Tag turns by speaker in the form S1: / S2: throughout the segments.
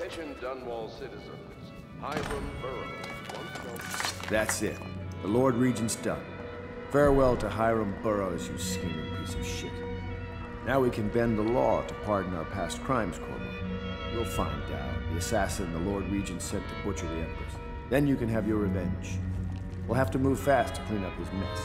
S1: Attention Dunwall citizens. Hiram Burrows once known...
S2: That's it. The Lord Regent's done. Farewell to Hiram Burrows, you scheming piece of shit. Now we can bend the law to pardon our past crimes, Corvo. We'll find Daud, the assassin the Lord Regent sent to butcher the Empress. Then you can have your revenge. We'll have to move fast to clean up his mess.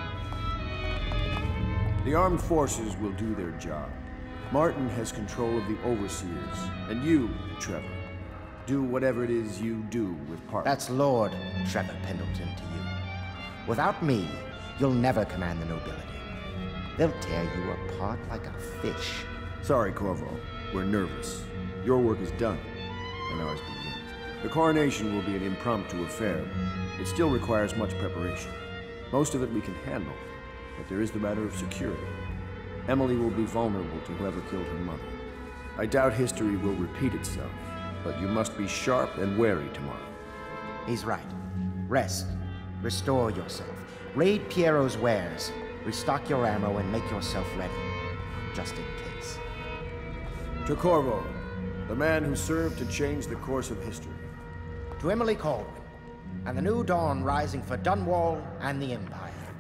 S2: The armed forces will do their job. Martin has control of the overseers, and you, Trevor, do whatever it is you do with Parker.
S3: That's Lord Trevor Pendleton to you. Without me, you'll never command the nobility. They'll tear you apart like a fish.
S2: Sorry, Corvo. We're nervous. Your work is done, and ours begins. The coronation will be an impromptu affair. It still requires much preparation. Most of it we can handle, but there is the matter of security. Emily will be vulnerable to whoever killed her mother. I doubt history will repeat itself, but you must be sharp and wary tomorrow.
S3: He's right. Rest. Restore yourself. Raid Piero's wares. Restock your ammo and make yourself ready. Just in case.
S2: To Corvo, the man who served to change the course of history.
S3: To Emily Caldwell, and the new dawn rising for Dunwall and the Empire.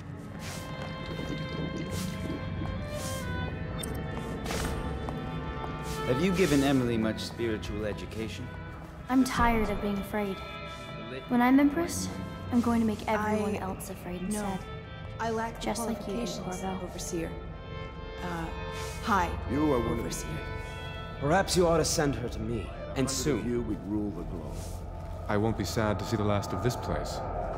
S4: Have you given Emily much spiritual education?
S5: I'm tired of being afraid. When I'm Empress, I'm going to make everyone else afraid instead.
S6: I lack the
S5: just like you do,
S6: qualifications,
S5: Corvo.
S6: Overseer. Hi,
S2: You are one
S6: Overseer.
S7: Perhaps you ought to send her to me, and soon.
S2: You would rule the globe.
S8: I won't be sad to see the last of this place.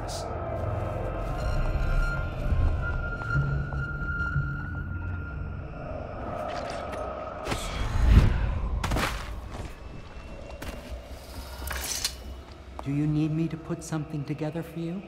S9: Do you need me to put something together for you?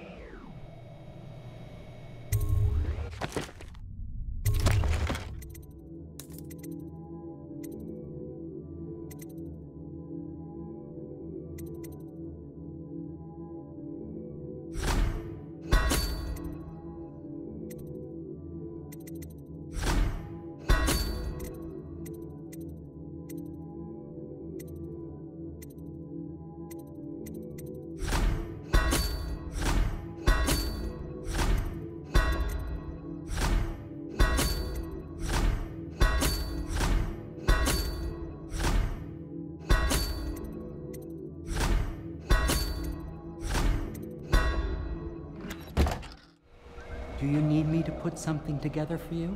S9: Do you need me to put something together for you?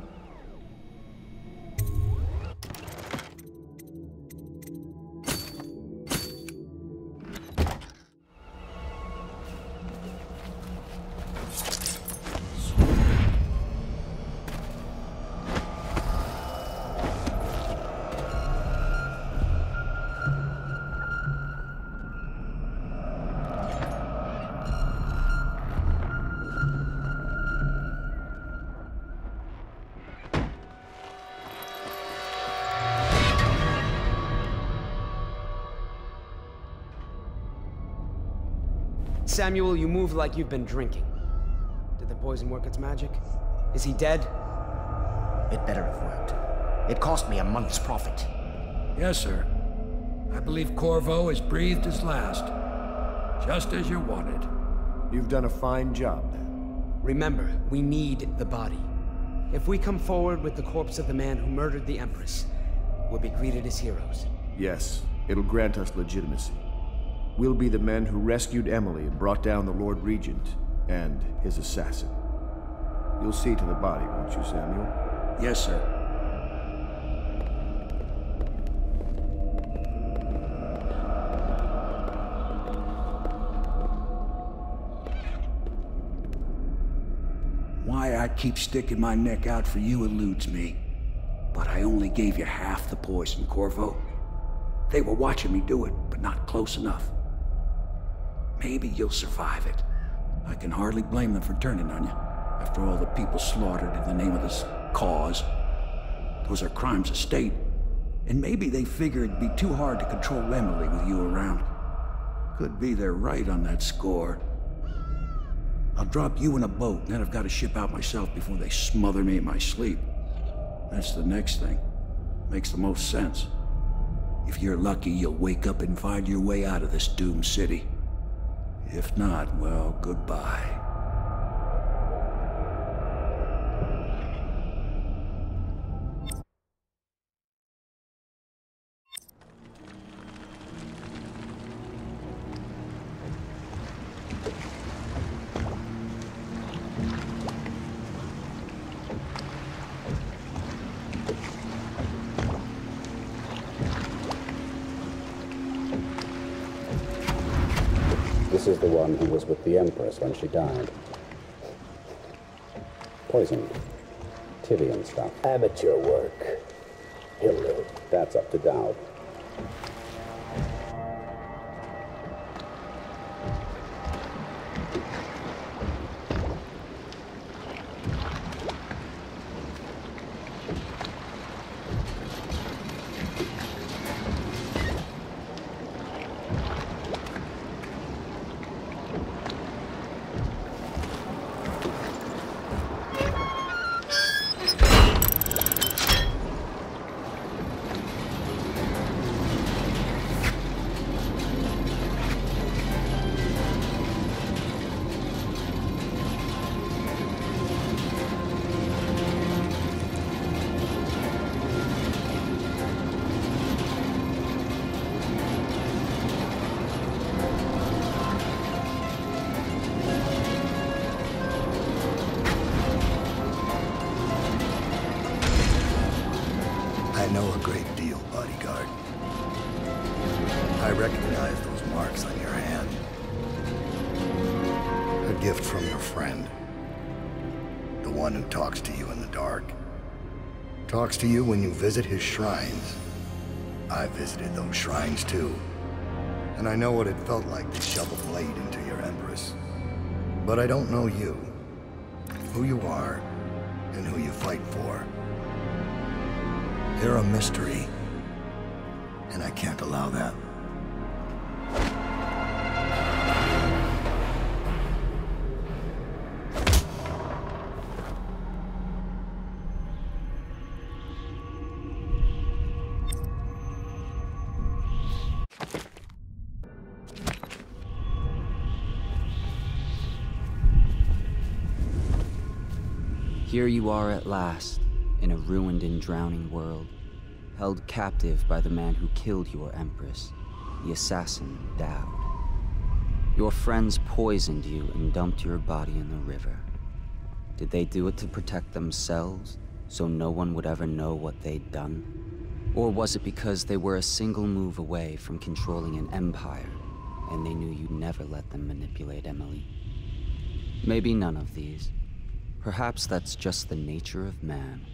S7: Samuel, you move like you've been drinking. Did the poison work its magic? Is he dead?
S3: It better have worked. It cost me a month's profit.
S10: Yes, sir. I believe Corvo has breathed his last. Just as you wanted.
S2: You've done a fine job, then.
S7: Remember, we need the body. If we come forward with the corpse of the man who murdered the Empress, we'll be greeted as heroes.
S2: Yes, it'll grant us legitimacy. We'll be the men who rescued Emily and brought down the Lord Regent and his assassin. You'll see to the body, won't you, Samuel?
S10: Yes, sir. Why I keep sticking my neck out for you eludes me. But I only gave you half the poison, Corvo. They were watching me do it, but not close enough. Maybe you'll survive it. I can hardly blame them for turning on you, after all the people slaughtered in the name of this cause. Those are crimes of state, and maybe they figure it'd be too hard to control Emily with you around. Could be they're right on that score. I'll drop you in a boat, and then I've got to ship out myself before they smother me in my sleep. That's the next thing. Makes the most sense. If you're lucky, you'll wake up and find your way out of this doomed city. If not, well, goodbye.
S11: This is the one who was with the Empress when she died. Poisoned. Tivian stuff.
S12: Amateur work. He'll live.
S11: That's up to Daud.
S13: I know a great deal, bodyguard. I recognize those marks on your hand. A gift from your friend. The one who talks to you in the dark. Talks to you when you visit his shrines. I visited those shrines too. And I know what it felt like to shove a blade into your Empress. But I don't know you. Who you are, and who you fight for. You're a mystery, and I can't allow that.
S4: Here you are at last, in a ruined and drowning world, held captive by the man who killed your Empress, the assassin, Daud. Your friends poisoned you and dumped your body in the river. Did they do it to protect themselves, so no one would ever know what they'd done? Or was it because they were a single move away from controlling an empire, and they knew you'd never let them manipulate Emily? Maybe none of these. Perhaps that's just the nature of man.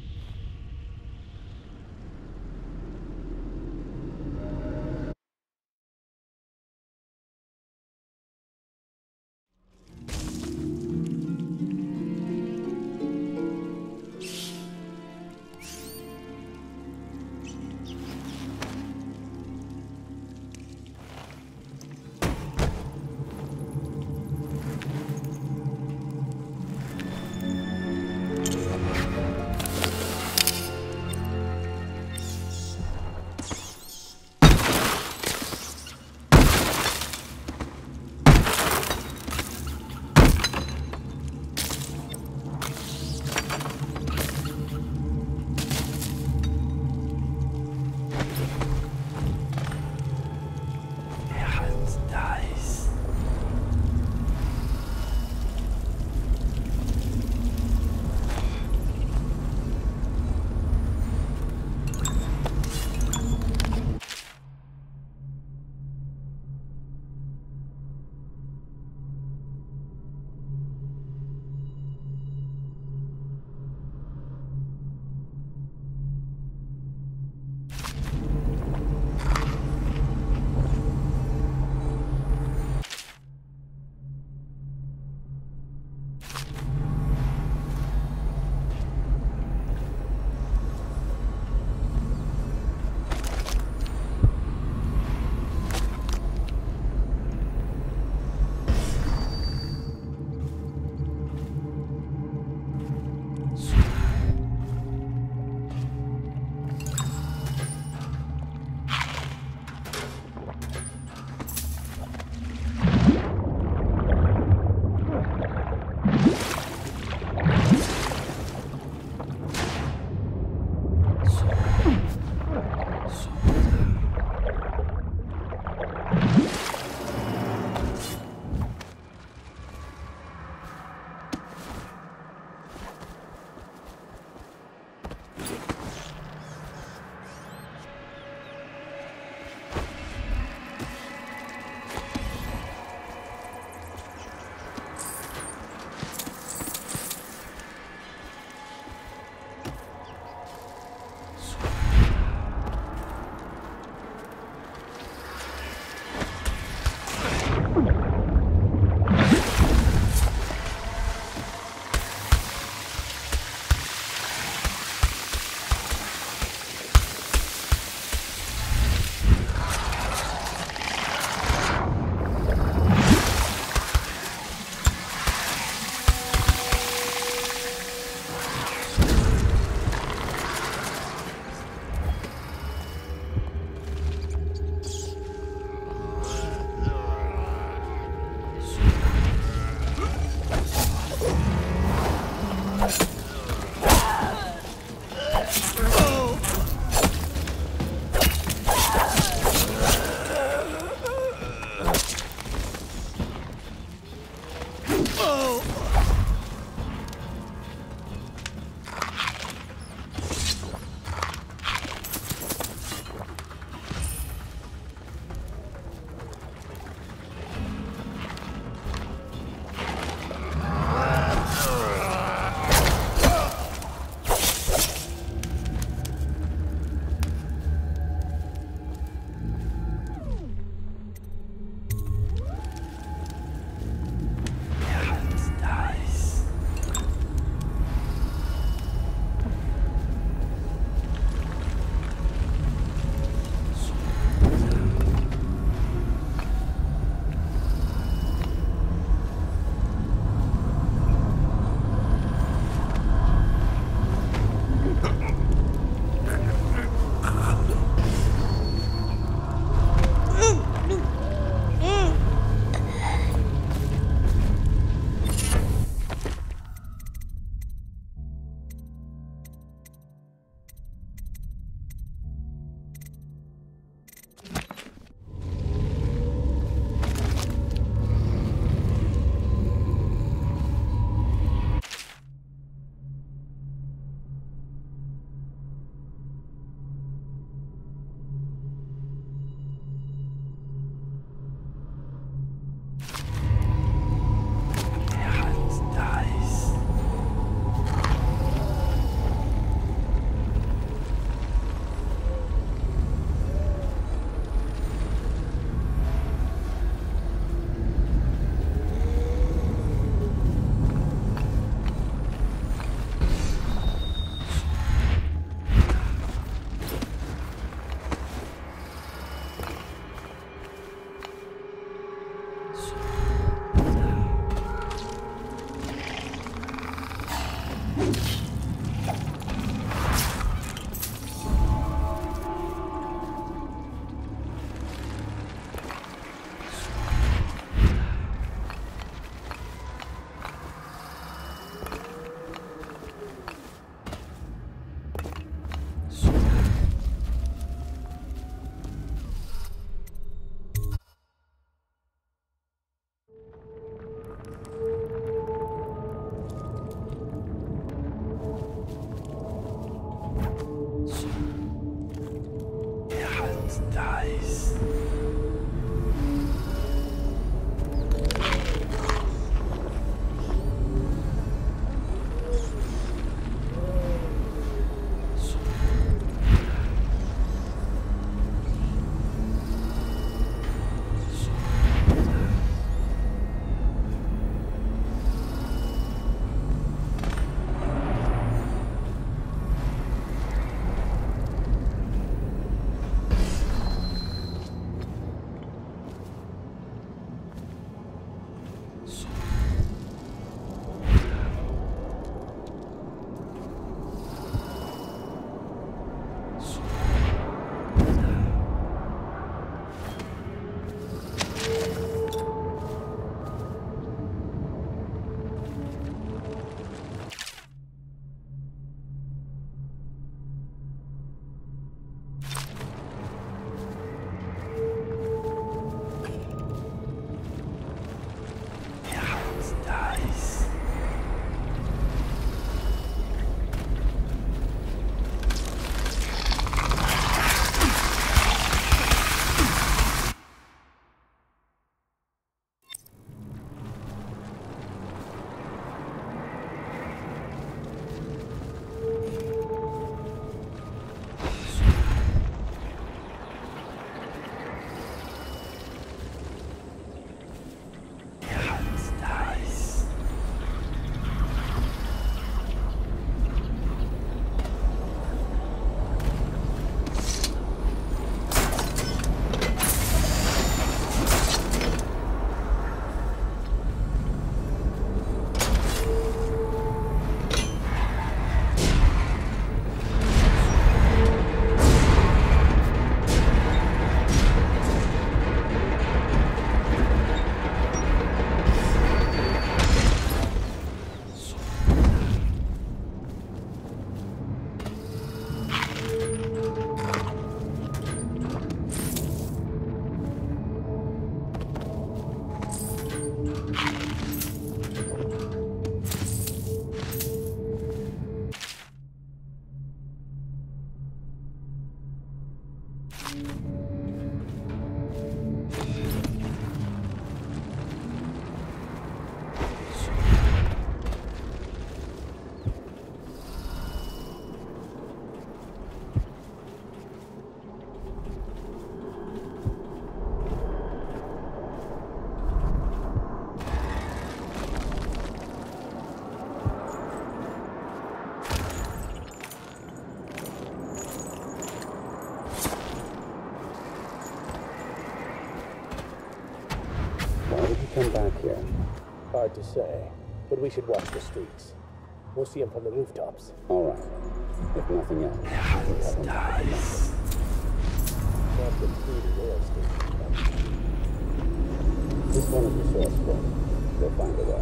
S12: him back here?
S14: Hard to say, but we should watch the streets. We'll see him from the rooftops.
S12: All right. If nothing else, we'll have him back in
S14: Not the food and oil station.
S12: Just one of the source books. We'll find a way.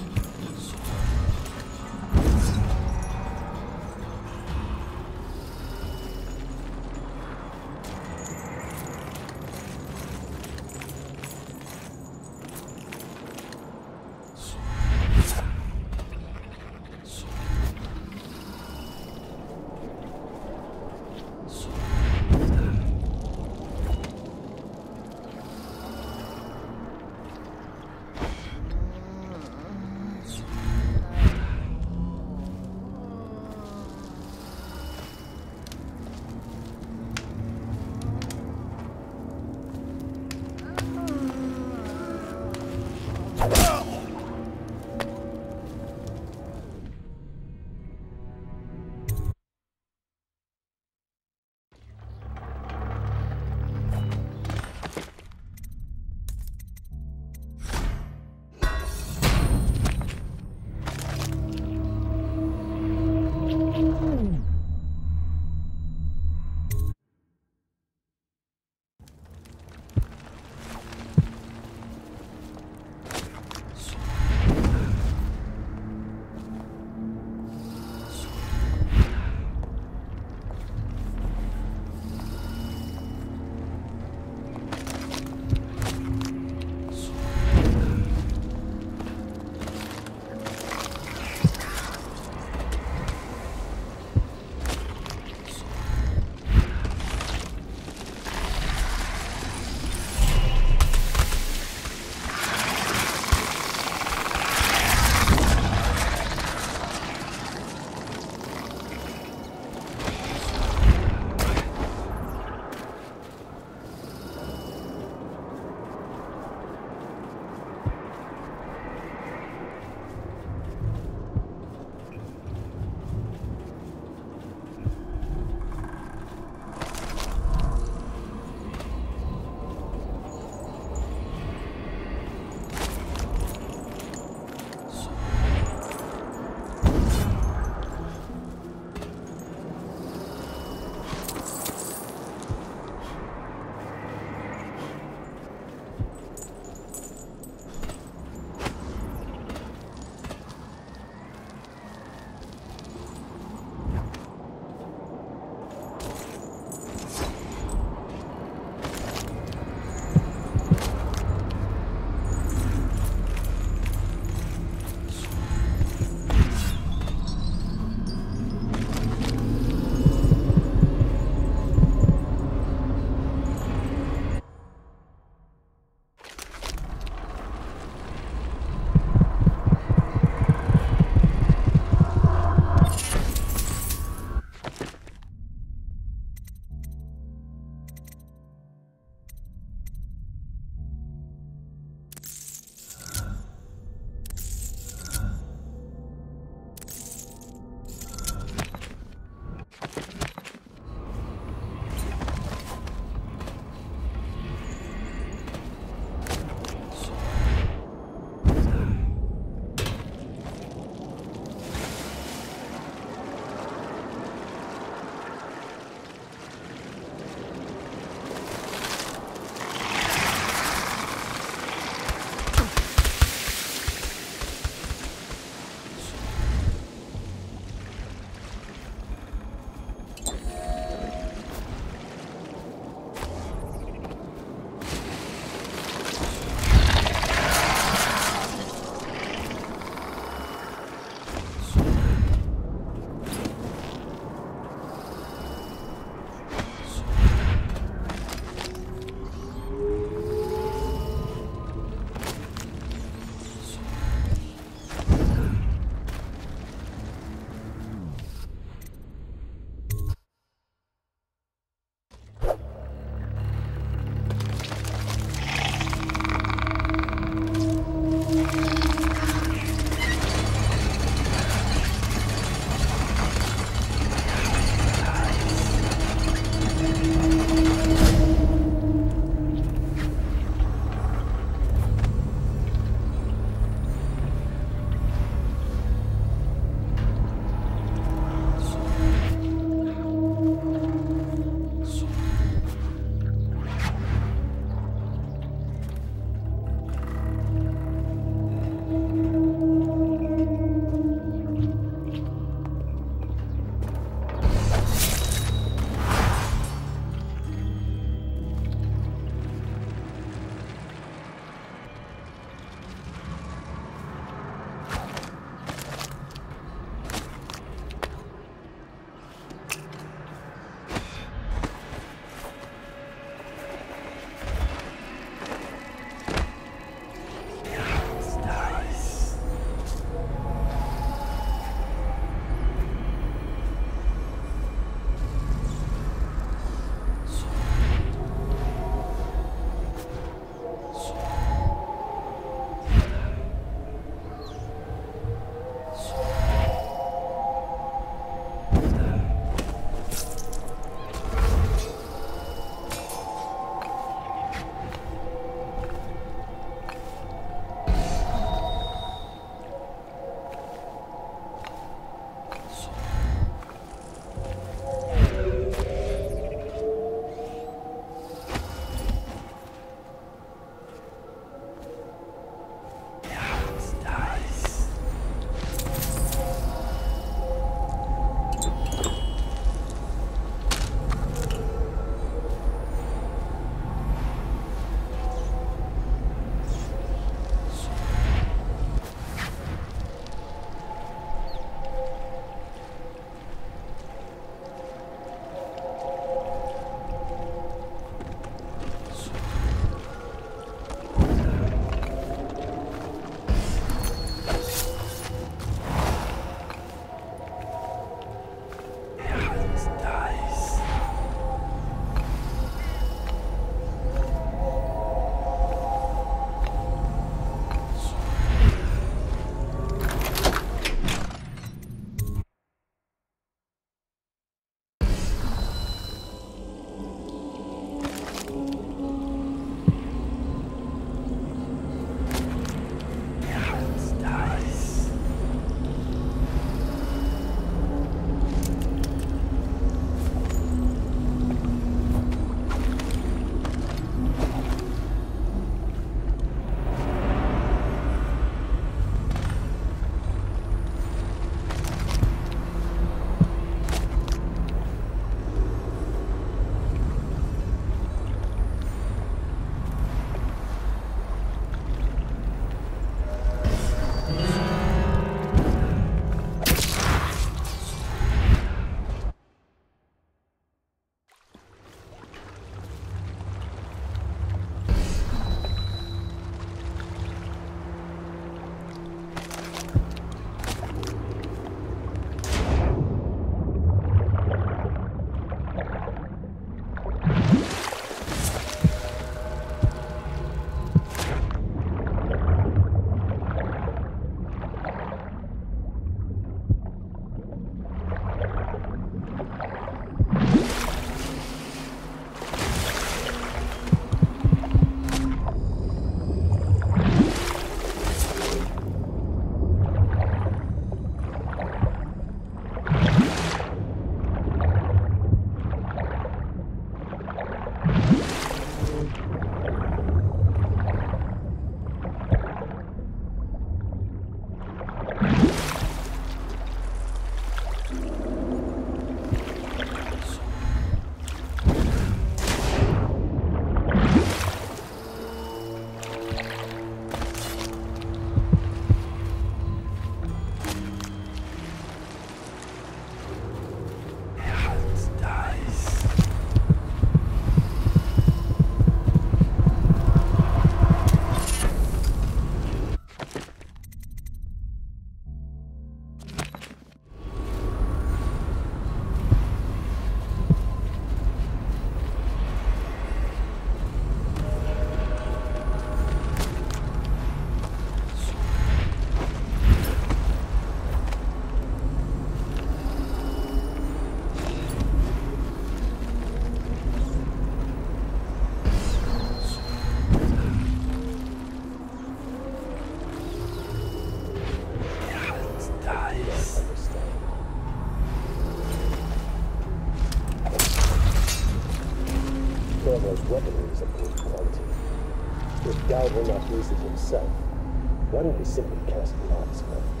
S14: Piero's weaponry is of good quality. If Daud will not use it himself, why don't we simply cast lots for it?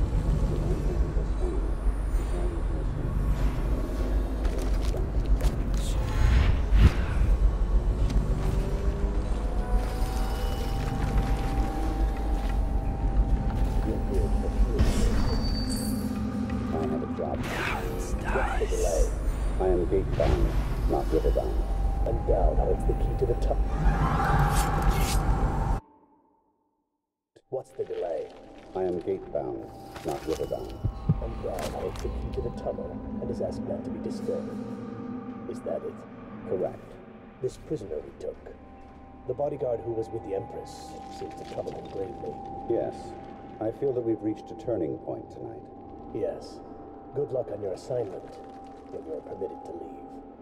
S11: I have a job. What's the delay? I am gate-bound, not river-bound.
S14: And Daud holds the key to the tunnel. What's the delay?
S11: I am gate-bound, not river-bound.
S14: And Daud holds the key to the tunnel and is asked not to be disturbed. Is that it?
S11: Correct.
S14: This prisoner we took, the bodyguard who was with the Empress, seems to trouble him greatly.
S11: Yes. I feel that we've reached a turning point tonight.
S14: Yes. Good luck on your assignment when you're permitted to leave.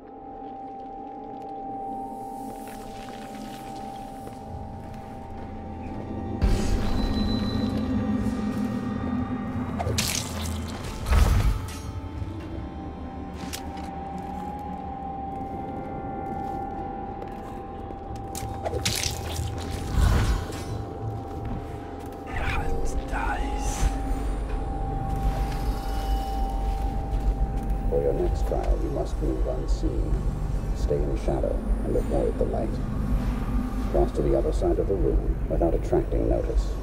S11: For your next trial, you must move unseen. Stay in shadow and avoid the light. Cross to the other side of the room without attracting notice.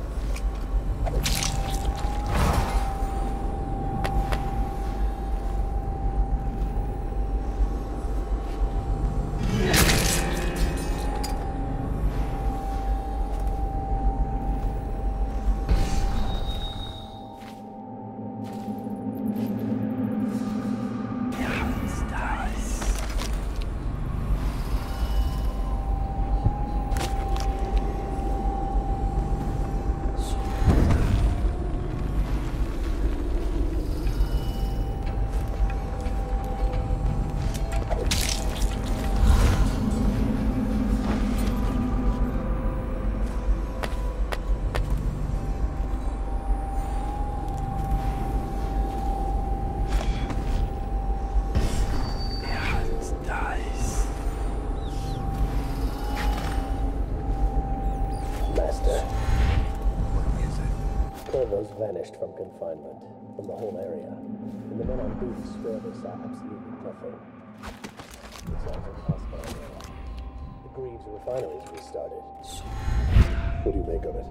S14: Corvo's vanished from confinement, from the whole area, and the men on duty swear they saw absolutely nothing. It's all impossible. The Greaves refineries restarted. What do you make of it?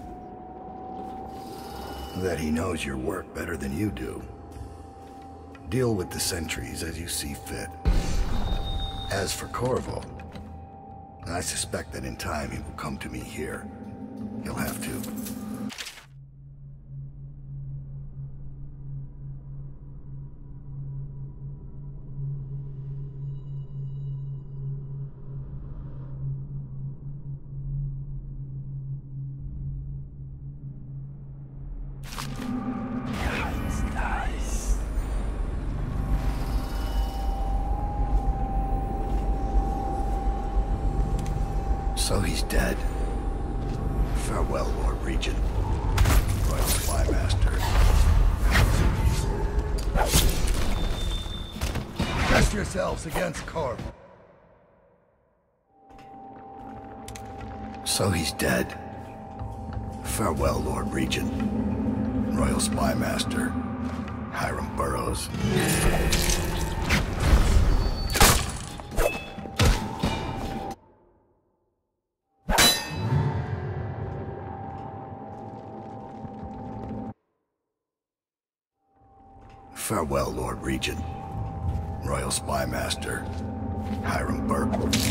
S13: That he knows your work better than you do. Deal with the sentries as you see fit. As for Corvo, I suspect that in time he will come to me here. He'll have to. So he's dead. Farewell, Lord Regent. Royal Spymaster. Test yourselves against Corvo. So he's dead. Farewell, Lord Regent. Royal Spymaster. Hiram Burroughs. Farewell, Lord Regent. Royal Spymaster. Hiram Burroughs.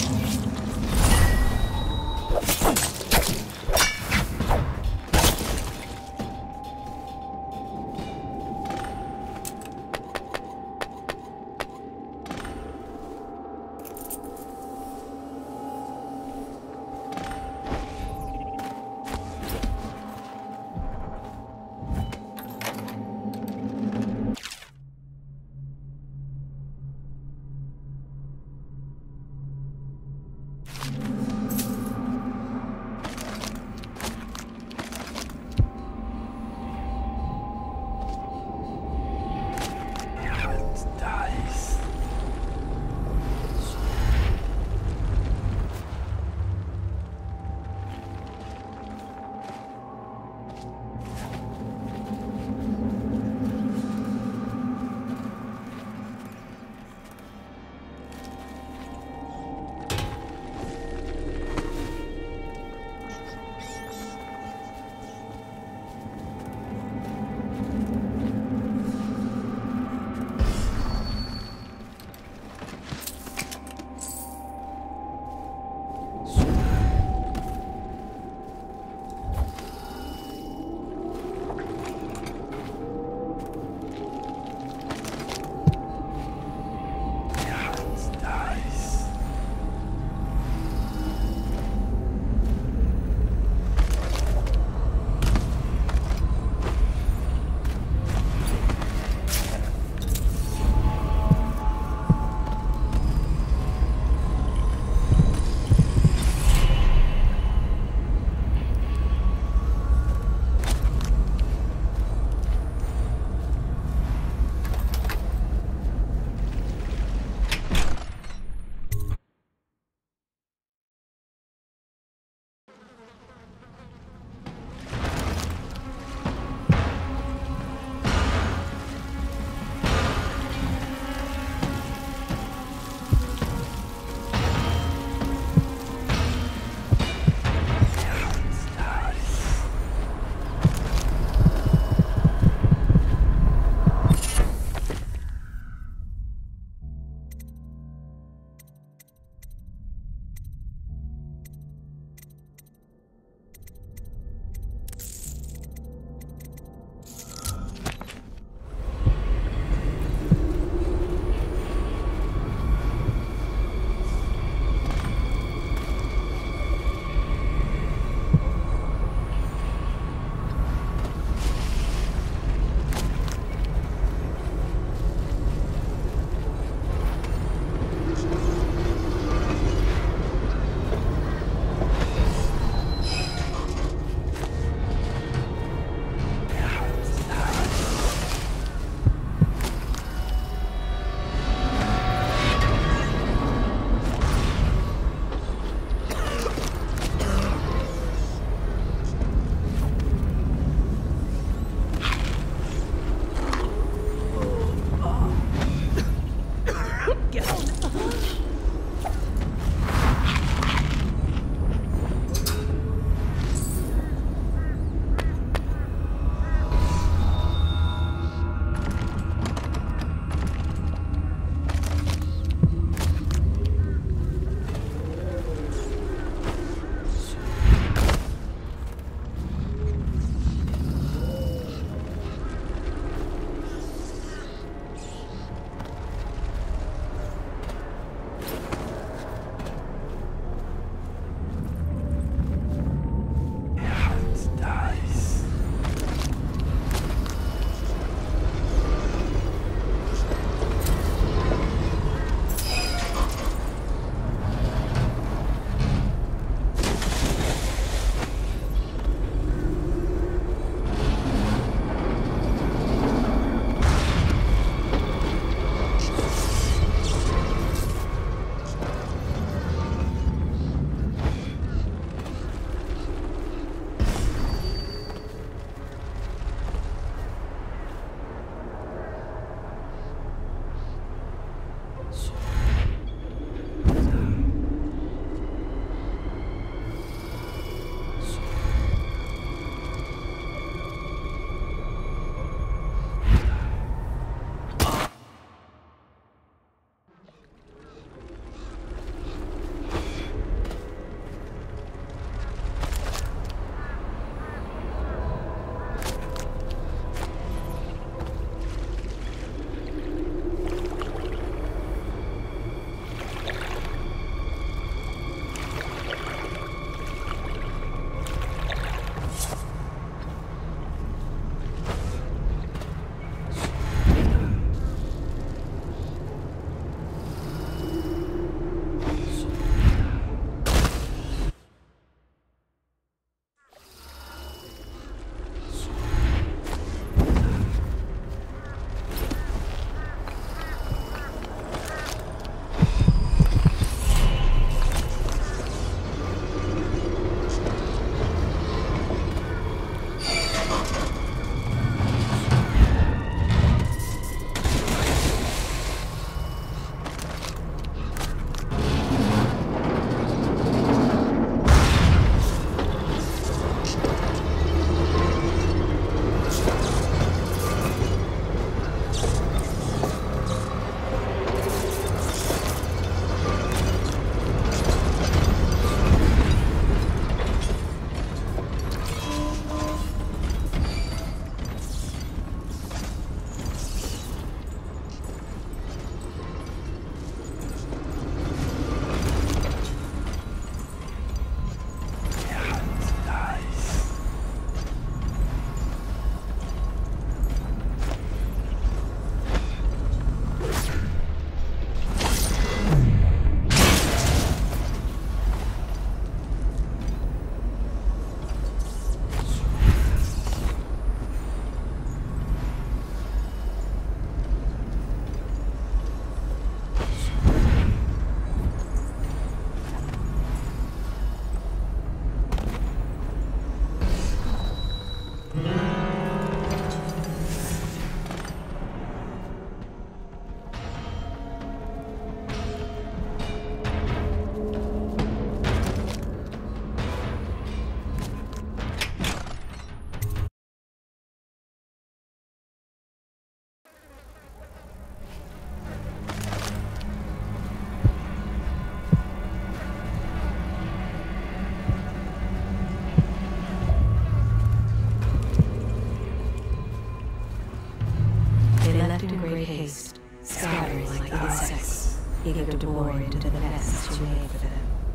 S15: haste, scattering like insects, eager to bore into the nests you made for them.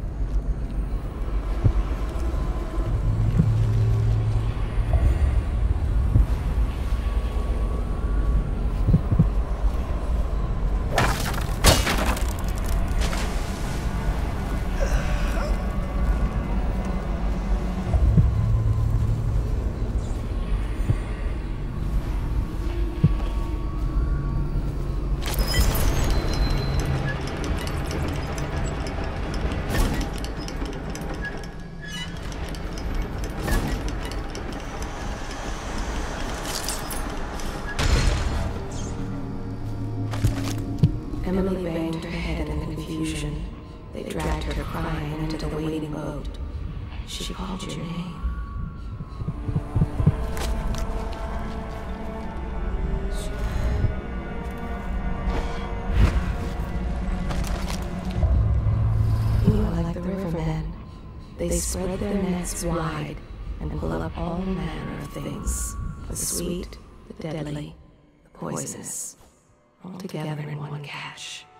S15: Emily banged her head in the confusion. They dragged her crying into the waiting boat. She called your name. You are like the rivermen. They spread their nets wide and pull up all manner of things. The sweet, the deadly, the poisonous. All together in one catch.